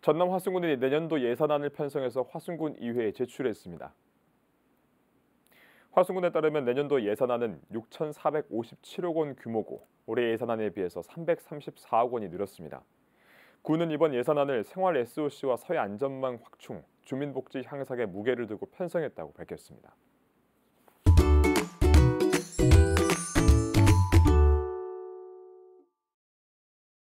전남 화순군이 내년도 예산안을 편성해서 화순군 이회에 제출했습니다. 화순군에 따르면 내년도 예산안은 6,457억 원 규모고 올해 예산안에 비해서 334억 원이 늘었습니다. 군은 이번 예산안을 생활 SOC와 서해 안전망 확충, 주민복지 향상에 무게를 두고 편성했다고 밝혔습니다.